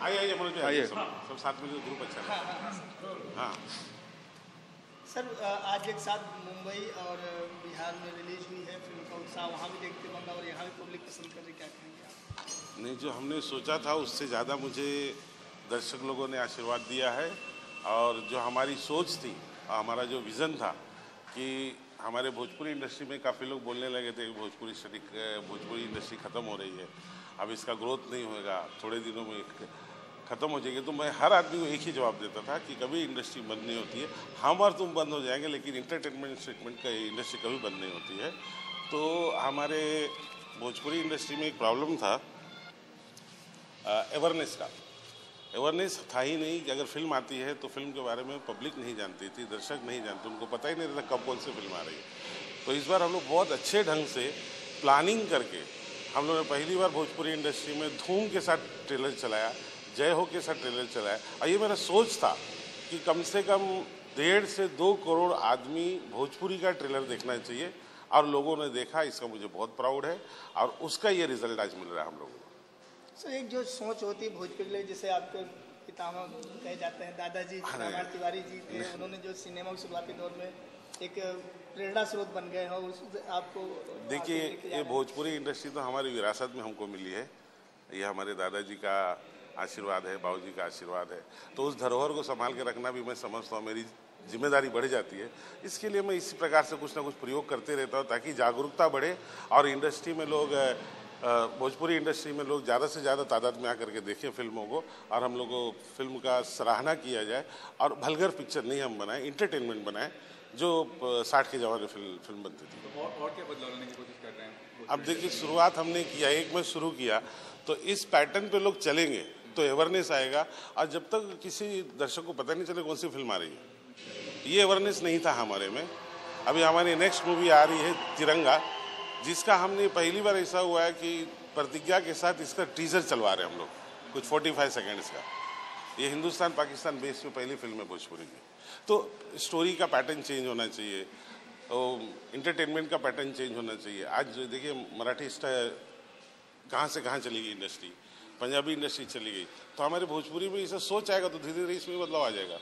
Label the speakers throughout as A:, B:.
A: आइए मनोज जी, आइए सब साथ में ग्रुप अच्छा है। हाँ
B: सर, आज एक साथ मुंबई और बिहार में रिलीज हुई है फिल्म का उत्साह वहाँ भी देखते होंगे और यहाँ भी पब्लिक पसंद कर रही, क्या कहेंगे आप?
A: नहीं, जो हमने सोचा था उससे ज़्यादा मुझे दर्शक लोगों ने आशीर्वाद दिया है। और जो हमारी सोच थी, हमारा जो विज़न था कि हमारे भोजपुरी इंडस्ट्री में काफ़ी लोग बोलने लगे थे कि भोजपुरी इंडस्ट्री ख़त्म हो रही है, अब इसका ग्रोथ नहीं होगा, थोड़े दिनों में ख़त्म हो जाएगी। तो मैं हर आदमी को एक ही जवाब देता था कि कभी इंडस्ट्री बंद नहीं होती है, हम और तुम बंद हो जाएंगे लेकिन इंटरटेनमेंट सेगमेंट का इंडस्ट्री कभी बंद नहीं होती है। तो हमारे भोजपुरी इंडस्ट्री में एक प्रॉब्लम था अवेयरनेस का। अवेयरनेस था ही नहीं कि अगर फिल्म आती है तो फिल्म के बारे में पब्लिक नहीं जानती थी, दर्शक नहीं जानते, उनको पता ही नहीं रहता कब कौन सी फिल्म आ रही है। तो इस बार हम लोग बहुत अच्छे ढंग से प्लानिंग करके हम लोगों ने पहली बार भोजपुरी इंडस्ट्री में धूम के साथ ट्रेलर चलाया, जय हो के साथ ट्रेलर चलाया। और ये मेरा सोच था कि कम से कम 1.5 से 2 करोड़ आदमी भोजपुरी का ट्रेलर देखना चाहिए, और लोगों ने देखा, इसका मुझे बहुत प्राउड है और उसका ये रिजल्ट आज मिल रहा है हम लोगों को।
B: सर, एक जो सोच होती है भोजपुरी के लिए, जैसे आपके पितामह कहे जाते हैं, दादाजी रामाराव तिवारी जी थे, उन्होंने जो सिनेमा के शुरुआती दौर में एक प्रेरणा स्रोत बन गए हो, आपको
A: देखिए ये भोजपुरी इंडस्ट्री तो हमारी विरासत में हमको मिली है, ये हमारे दादाजी का आशीर्वाद है, बाबूजी का आशीर्वाद है। तो उस धरोहर को संभाल के रखना भी मैं समझता हूँ मेरी जिम्मेदारी बढ़ जाती है। इसके लिए मैं इसी प्रकार से कुछ ना कुछ प्रयोग करते रहता हूँ ताकि जागरूकता बढ़े और इंडस्ट्री में लोग, भोजपुरी इंडस्ट्री में लोग ज़्यादा से ज़्यादा तादाद में आकर के देखें फिल्मों को, और हम लोग को फिल्म का सराहना किया जाए। और भलगर पिक्चर नहीं हम बनाएं, इंटरटेनमेंट बनाएं जो 60 के ज़माने फिल्म बनती थी।
C: तो और क्या बदलाव लाने की कोशिश कर रहे हैं?
A: अब देखिए, शुरुआत हमने किया, एक में शुरू किया, तो इस पैटर्न पे लोग चलेंगे तो अवेयरनेस आएगा। और जब तक किसी दर्शक को पता नहीं चले कौन सी फिल्म आ रही है, ये अवेयरनेस नहीं था हमारे में। अभी हमारी नेक्स्ट मूवी आ रही है तिरंगा, जिसका हमने पहली बार ऐसा हुआ है कि प्रतिज्ञा के साथ इसका टीजर चलवा रहे हैं हम लोग, कुछ 45 सेकेंड्स का। ये हिंदुस्तान पाकिस्तान बेस पे पहली फिल्म है भोजपुरी की। तो स्टोरी का पैटर्न चेंज होना चाहिए, इंटरटेनमेंट का पैटर्न चेंज होना चाहिए। आज देखिए मराठी कहाँ से कहाँ चली गई इंडस्ट्री, पंजाबी इंडस्ट्री चली गई, तो हमारे भोजपुरी में इसे सोच आएगा तो धीरे धीरे इसमें बदलाव आ जाएगा।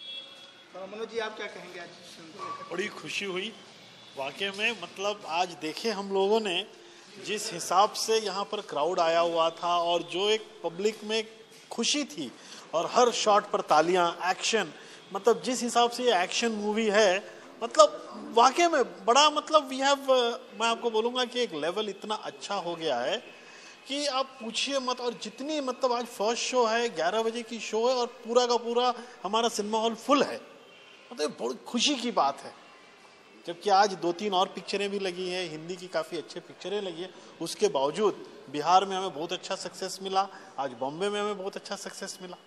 B: मनोज जी, आप क्या कहेंगे? आज
D: बड़ी खुशी हुई वाकई में, मतलब आज देखे हम लोगों ने जिस हिसाब से यहाँ पर क्राउड आया हुआ था और जो एक पब्लिक में खुशी थी और हर शॉट पर तालियां, एक्शन, मतलब जिस हिसाब से ये एक्शन मूवी है, मतलब वाकई में बड़ा, मतलब वी हैव, मैं आपको बोलूँगा कि एक लेवल इतना अच्छा हो गया है कि आप पूछिए मत। और जितनी, मतलब आज फर्स्ट शो है, 11 बजे की शो है और पूरा का पूरा हमारा सिनेमा हॉल फुल है, मतलब बहुत खुशी की बात है। जबकि आज 2-3 और पिक्चरें भी लगी हैं, हिंदी की काफ़ी अच्छी पिक्चरें लगी हैं, उसके बावजूद बिहार में हमें बहुत अच्छा सक्सेस मिला, आज बॉम्बे में हमें बहुत अच्छा सक्सेस मिला।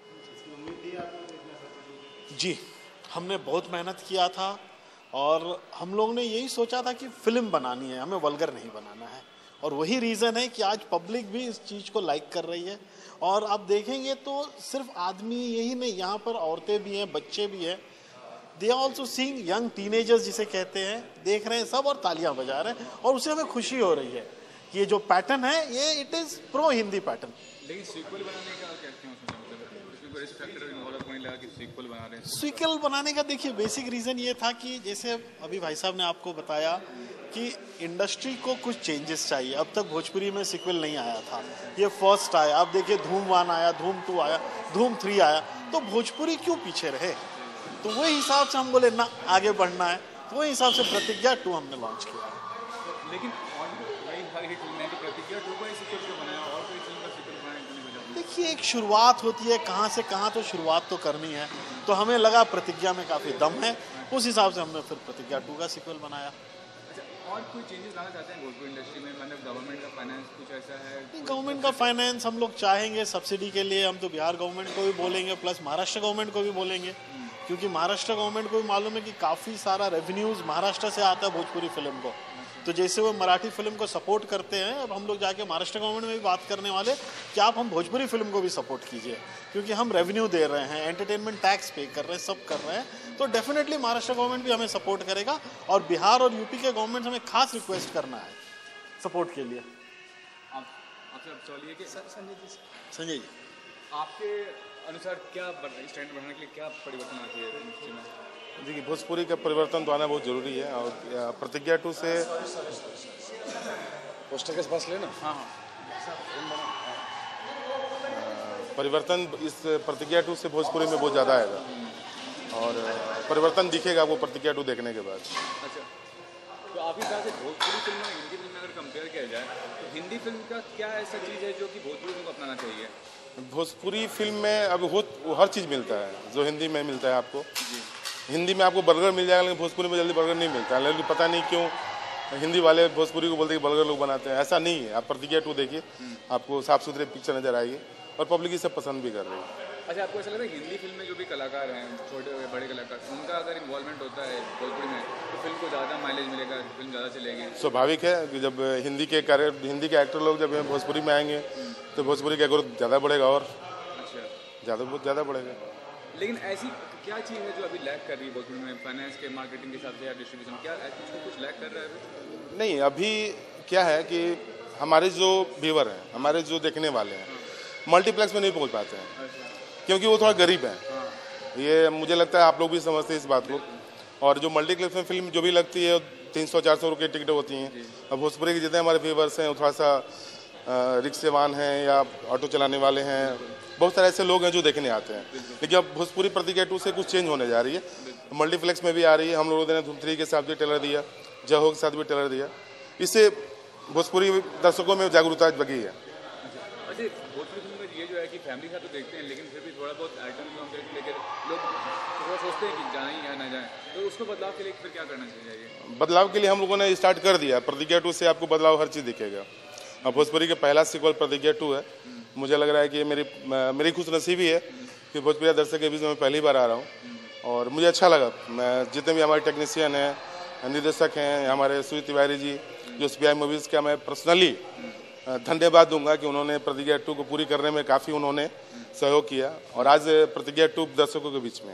D: जी, हमने बहुत मेहनत किया था और हम लोग ने यही सोचा था कि फिल्म बनानी है, हमें वल्गर नहीं बनाना है, और वही रीज़न है कि आज पब्लिक भी इस चीज़ को लाइक कर रही है। और आप देखेंगे तो सिर्फ आदमी यही नहीं, यहाँ पर औरतें भी हैं, बच्चे भी हैं, they are also seeing, young teenagers जिसे कहते हैं, देख रहे हैं सब और तालियां बजा रहे हैं, और उससे हमें खुशी हो रही है कि ये जो पैटर्न है ये it is pro Hindi pattern.
C: लेकिन सीक्वल बनाने का क्या क्यों सोचा, मतलब इसमें कोई ऐसे फैक्टर इन्वॉल्व होने लगा कि सीक्वल बना रहे हैं?
D: सीक्वल बनाने का देखिए बेसिक रीज़न ये था कि जैसे अभी भाई साहब ने आपको बताया कि इंडस्ट्री को कुछ चेंजेस चाहिए। अब तक भोजपुरी में सीक्वल नहीं आया था, ये फर्स्ट आया। अब देखिए धूम 1 आया, धूम 2 आया, धूम 3 आया, तो भोजपुरी क्यों पीछे रहे? तो वही हिसाब से हम बोले ना, आगे बढ़ना है, तो वही हिसाब से प्रतिज्ञा 2 हमने लॉन्च किया।
C: लेकिन भाई हर हिट फिल्म है तो प्रतिज्ञा 2 को ही सीक्वल क्यों बनाया, और कोई फिल्म का सीक्वल बनाने की नहीं वजह?
D: देखिए एक शुरुआत होती है, कहाँ से कहाँ तो शुरुआत तो करनी है, तो हमें लगा प्रतिज्ञा में काफ़ी दम है, उस हिसाब से हमने फिर प्रतिज्ञा 2 का सीक्वल बनाया।
C: अच्छा, और कोई चेंजेस लाना चाहते हैं भोजपुरी इंडस्ट्री में, मतलब गवर्नमेंट का फाइनेंस कुछ ऐसा है?
D: गवर्नमेंट का फाइनेंस हम लोग चाहेंगे सब्सिडी के लिए, हम तो बिहार गवर्नमेंट को भी बोलेंगे, प्लस महाराष्ट्र गवर्नमेंट को भी बोलेंगे, क्योंकि महाराष्ट्र गवर्नमेंट को भी मालूम है कि काफ़ी सारा रेवेन्यूज़ महाराष्ट्र से आता है भोजपुरी फिल्म को। तो जैसे वो मराठी फिल्म को सपोर्ट करते हैं, अब हम लोग जाके महाराष्ट्र गवर्नमेंट में भी बात करने वाले कि आप हम भोजपुरी फिल्म को भी सपोर्ट कीजिए, क्योंकि हम रेवेन्यू दे रहे हैं, एंटरटेनमेंट टैक्स पे कर रहे हैं, सब कर रहे हैं, तो डेफिनेटली महाराष्ट्र गवर्नमेंट भी हमें सपोर्ट करेगा। और बिहार और यूपी के गवर्नमेंट हमें खास रिक्वेस्ट करना है सपोर्ट के लिए।
C: आपसे अब सवाल ये कि
B: संजय जी,
D: संजय जी,
C: आपके अनुसार क्या स्टैंडर्ड बढ़ाने के लिए क्या परिवर्तन आती है इंडस्ट्री में?
A: देखिए, भोजपुरी का परिवर्तन तो आना बहुत ज़रूरी है और प्रतिज्ञा 2 से
E: पोस्टर के पास लेना।
C: हाँ हाँ,
A: परिवर्तन इस प्रतिज्ञा 2 से भोजपुरी में बहुत ज़्यादा आएगा और परिवर्तन दिखेगा वो प्रतिज्ञा 2 देखने के बाद।
C: अच्छा, तो आप ही कहा से भोजपुरी फिल्म और हिंदी फिल्म में अगर कंपेयर किया जाए तो हिंदी फिल्म का क्या ऐसा चीज़ है जो कि भोजपुरी फिल्म को अपनाना चाहिए?
A: भोजपुरी फिल्म में अब हर चीज़ मिलता है जो हिंदी में मिलता है आपको। हिंदी में आपको बर्गर मिल जाएगा, लेकिन भोजपुरी में जल्दी बर्गर नहीं मिलता है। लेकिन पता नहीं क्यों हिंदी वाले भोजपुरी को बोलते हैं कि बर्गर लोग बनाते हैं, ऐसा नहीं है। आप प्रतिज्ञा 2 देखिए, आपको साफ सुथरे पिक्चर नजर आएगी और पब्लिक इसे पसंद भी कर रही है।
C: अच्छा, आपको ऐसा लगता है हिंदी फिल्म में जो भी कलाकार हैं, छोटे बड़े कलाकार, उनका अगर इन्वॉल्वमेंट होता है भोजपुरी में तो फिल्म को ज़्यादा माइलेज मिलेगा, फिल्म ज़्यादा चलेगी?
A: स्वाभाविक है कि जब हिंदी के एक्टर लोग जब भोजपुरी में आएंगे तो भोजपुरी का ग्रोथ ज़्यादा बढ़ेगा और
C: अच्छा,
A: बहुत ज़्यादा बढ़ेगा।
C: लेकिन ऐसी क्या चीज़ है जो अभी लैग कर रही है भोजपुरी में, फाइनेंस के मार्केटिंग के हिसाब से या डिस्ट्रीब्यूशन, क्या कुछ लैग कर रहा है अभी?
A: नहीं, अभी क्या है कि हमारे जो व्यूवर हैं, हमारे जो देखने वाले हैं, मल्टीप्लेक्स में नहीं पहुंच पाते हैं क्योंकि वो थोड़ा गरीब हैं। ये मुझे लगता है आप लोग भी समझते हैं इस बात को। और जो मल्टीप्लेक्स में फिल्म जो भी लगती है 300-400 रुपये टिकट होती हैं। और भोजपुरी के जितने हमारे व्यूवर्स हैं वो थोड़ा सा रिक्शेवान हैं या ऑटो चलाने वाले हैं, बहुत सारे ऐसे लोग हैं जो देखने आते हैं। लेकिन अब भोजपुरी प्रतिज्ञा 2 से कुछ चेंज होने जा रही है, मल्टीप्लेक्स में भी आ रही है। हम लोगों ने धूम 3 के साथ भी ट्रेलर दिया, जय हो के साथ भी ट्रेलर दिया। इससे भोजपुरी दर्शकों में जागरूकता जगी है।
C: अच्छा, भोजपुरी फिल्म में ये जो है कि फैमिली का तो देखते हैं, लेकिन फिर भी थोड़ा बहुत आइटम सॉन्ग लेकर लोग थोड़ा सोचते हैं कि जाएं या ना जाएं, तो उसको बदलाव के लिए फिर क्या करना चाहिए?
A: बदलाव के लिए हम लोगों ने स्टार्ट कर दिया। प्रतिज्ञा 2 से आपको बदलाव हर चीज़ दिखेगा। अब भोजपुरी के पहला सीक्वल प्रतिज्ञा 2 है। मुझे लग रहा है कि मेरी खुशनसीबी है कि भोजपुरी दर्शक के बीच में मैं पहली बार आ रहा हूँ और मुझे अच्छा लगा। मैं जितने भी हमारे टेक्नीशियन हैं, निर्देशक हैं, हमारे सुजीत तिवारी जी जो SBI मूवीज़ का मैं पर्सनली धन्यवाद दूंगा कि उन्होंने प्रतिज्ञा 2 को पूरी करने में काफ़ी उन्होंने सहयोग किया और आज प्रतिज्ञा 2 दर्शकों के बीच में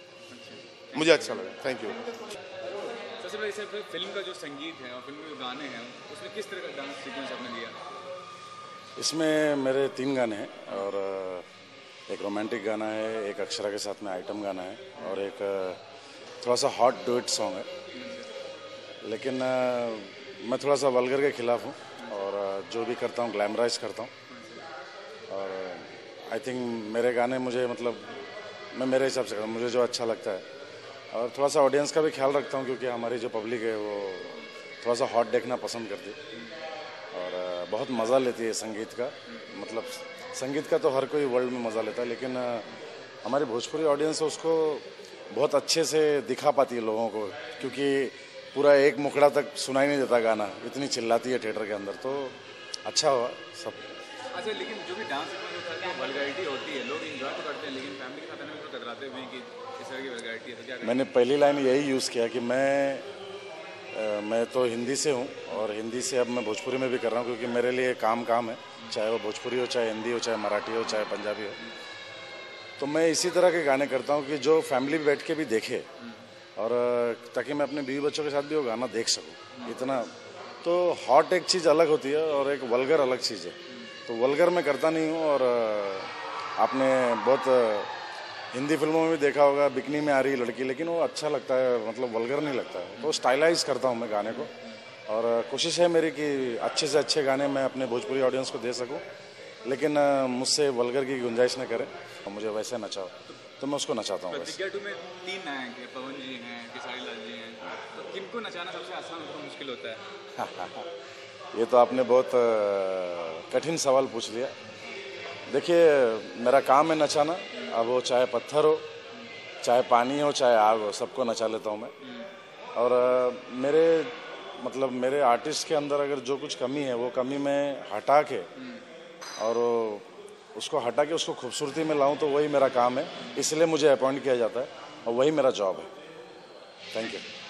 A: मुझे अच्छा लगा। Thank you.
C: सबसे पहले इसे फिल्म का जो संगीत है और फिल्म के जो गाने हैं उसमें किस तरह का डांस सीक्वेंस आपने लिया?
E: इसमें मेरे 3 गाने हैं और एक रोमांटिक गाना है, एक अक्षरा के साथ में आइटम गाना है और एक थोड़ा सा हॉट डुएट सॉन्ग है। लेकिन मैं थोड़ा सा वल्गर के खिलाफ हूँ और जो भी करता हूँ ग्लैमराइज करता हूँ। और आई थिंक मेरे गाने मुझे मैं मेरे हिसाब से मुझे जो अच्छा लगता है और थोड़ा सा ऑडियंस का भी ख्याल रखता हूँ क्योंकि हमारी जो पब्लिक है वो थोड़ा सा हॉट देखना पसंद करती है और बहुत मज़ा लेती है संगीत का। संगीत का तो हर कोई वर्ल्ड में मज़ा लेता है, लेकिन हमारी भोजपुरी ऑडियंस उसको बहुत अच्छे से दिखा पाती है लोगों को, क्योंकि पूरा एक मुखड़ा तक सुनाई नहीं देता गाना, इतनी चिल्लाती है थिएटर के अंदर। तो अच्छा हुआ सब।
C: अच्छा, लेकिन जो भी डांस होता है वल्गैरिटी होती है, लोग एंजॉय तो करते हैं, लेकिन फैमिली के साथ आने में तो कतराते हुए कि इस तरह की वल्गैरिटी है, तो क्या?
E: मैंने पहली लाइन यही यूज़ किया कि मैं तो हिंदी से हूँ और हिंदी से अब मैं भोजपुरी में भी कर रहा हूँ, क्योंकि मेरे लिए काम है, चाहे वो भोजपुरी हो, चाहे हिंदी हो, चाहे मराठी हो, चाहे पंजाबी हो। तो मैं इसी तरह के गाने करता हूँ कि जो फैमिली बैठ के भी देखे और ताकि मैं अपने बीवी बच्चों के साथ भी वो गाना देख सकूँ। इतना तो हॉट एक चीज़ अलग होती है और एक वल्गर अलग चीज़ है। तो वल्गर मैं करता नहीं हूँ। और आपने बहुत हिंदी फिल्मों में भी देखा होगा, बिकनी में आ रही लड़की, लेकिन वो अच्छा लगता है, वल्गर नहीं लगता है। तो स्टाइलाइज करता हूँ मैं गाने को और कोशिश है मेरी कि अच्छे से अच्छे गाने मैं अपने भोजपुरी ऑडियंस को दे सकूँ, लेकिन मुझसे वल्गर की गुंजाइश न करें और मुझे वैसे नचाओ तो मैं उसको नचाता हूँ।
C: प्रतिज्ञा 2 में 3 नायक हैं, पवन जी हैं, खेसारी लाल जी हैं, तो किनको नचाना सबसे आसान और मुश्किल होता है?
E: ये तो आपने बहुत कठिन सवाल पूछ लिया। देखिए, मेरा काम है नचाना। अब वो चाहे पत्थर हो, चाहे पानी हो, चाहे आग हो, सबको नचा लेता हूँ मैं। और मेरे आर्टिस्ट के अंदर अगर जो कुछ कमी है वो कमी मैं हटा के और उसको हटा के उसको खूबसूरती में लाऊं, तो वही मेरा काम है। इसलिए मुझे अपॉइंट किया जाता है और वही मेरा जॉब है। Thank you.